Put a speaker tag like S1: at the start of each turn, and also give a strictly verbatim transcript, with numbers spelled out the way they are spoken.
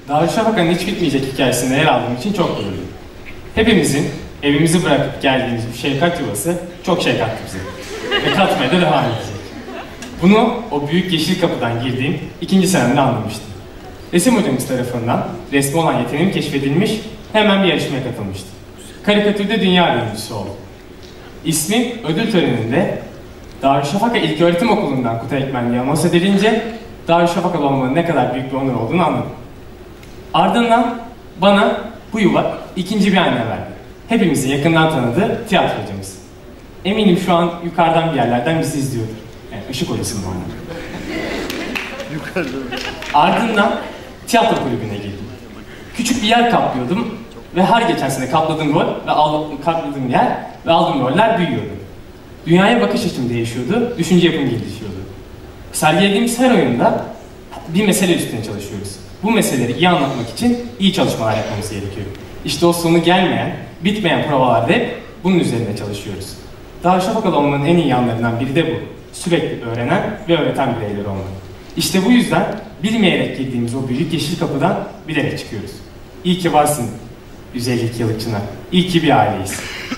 S1: Darüşşafaka'nın hiç bitmeyecek hikayesinde yer aldığım için çok gururluyum. Hepimizin evimizi bırakıp geldiğimiz bu şefkat yuvası çok şey kattı bize. Ve katmaya da devam edecek. Bunu o büyük yeşil kapıdan girdiğim ikinci senemde anlamıştım. Resim hocamız tarafından resme olan yeteneğim keşfedilmiş, hemen bir yarışmaya katılmıştım. Karikatürde dünya birincisi oldum. İsmim ödül töreninde Darüşşafaka İlköğretim Okulu'ndan Kutay Ekmenli'ye anons edilince Darüşşafakalı olmanın ne kadar büyük bir onur olduğunu anladım. Ardından bana bu yuva ikinci bir anne verdi. Hepimizin yakından tanıdığı tiyatro hocamız. Eminim şu an yukarıdan bir yerlerden bizi izliyordur. Yani ışık hocasının o anlamda. Ardından tiyatro kulübüne girdim. Küçük bir yer kaplıyordum ve her geçen sene kapladığım rol ve aldığım, kapladığım yer ve aldığım roller büyüyordu. Dünyaya bakış açım değişiyordu, düşünce yapım gelişiyordu. Sergilediğimiz her oyunda bir mesele üstüne çalışıyoruz. Bu meseleleri iyi anlatmak için iyi çalışmalar yapmamız gerekiyor. İşte o sonu gelmeyen, bitmeyen provalarda hep bunun üzerinde çalışıyoruz. Darüşşafakalı olmanın en iyi yanlarından biri de bu. Sürekli öğrenen ve öğreten bireyler olmak. İşte bu yüzden bilmeyerek girdiğimiz o büyük yeşil kapıdan bilerek çıkıyoruz. İyi ki varsın yüz elli iki yıllık Çınar. İyi ki bir aileyiz.